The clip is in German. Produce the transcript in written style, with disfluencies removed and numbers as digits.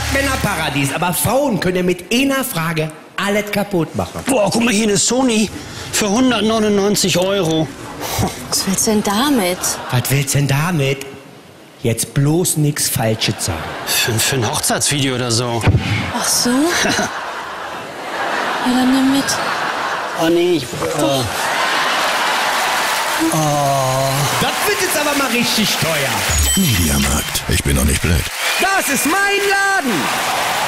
Männerparadies, aber Frauen können ja mit einer Frage alles kaputt machen. Boah, guck mal hier, eine Sony für 199 €. Was willst du denn damit? Was willst du denn damit? Jetzt bloß nichts Falsches sagen. Für ein Hochzeitsvideo oder so. Ach so? Ja, dann nimm mit. Oh nee, Das wird jetzt aber mal richtig teuer. Mediamarkt. Ich bin doch nicht blöd. Das ist mein Laden.